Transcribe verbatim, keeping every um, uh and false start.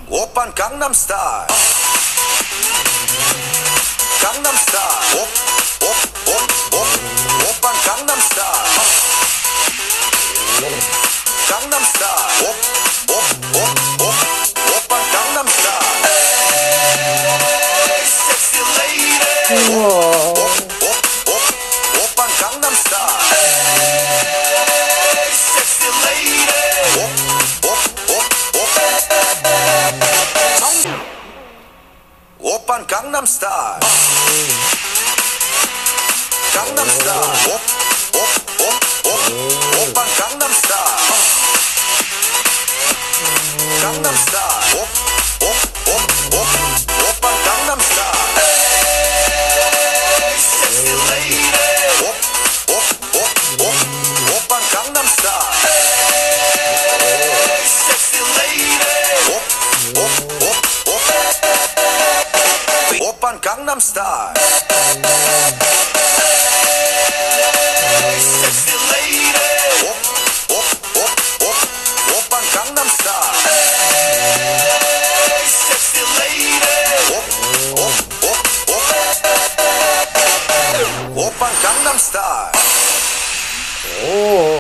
오빤 강남스타일 강남스타일 오오오오 오빤 강남스타일 강남스타일 오오오오 오빤 강남스타일 에이 섹시 레이디 오오오오 오빤 강남스타일 에이 섹시 레이디 오오오오 오빤 강남스타일 강남스타일 오오오오 오빤 강남스타일 강남스타일 오오오오 오빤 강남스타일 에이 섹시 레이디 오오오오 오빤 강남스타일 에이 섹시 레이디 오오오오 오빤 강남스타일 에이 섹시 레이디 오오오오 오빤 강남스타일 에이 섹시 레이디 오오오오 오빤 강남스타일